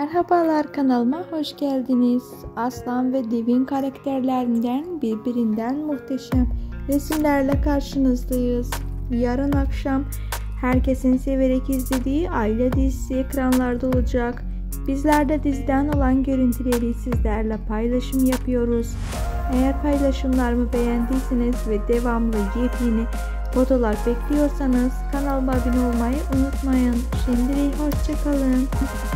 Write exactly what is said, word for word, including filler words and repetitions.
Merhabalar, kanalıma hoş geldiniz. Aslan ve Devin karakterlerinden birbirinden muhteşem resimlerle karşınızdayız. Yarın akşam herkesin severek izlediği Aile dizisi ekranlarda olacak. Bizler de diziden olan görüntüleri sizlerle paylaşım yapıyoruz. Eğer paylaşımlarımı beğendiyseniz ve devamlı yepyeni fotolar bekliyorsanız kanalıma abone olmayı unutmayın. Şimdilik hoşça kalın.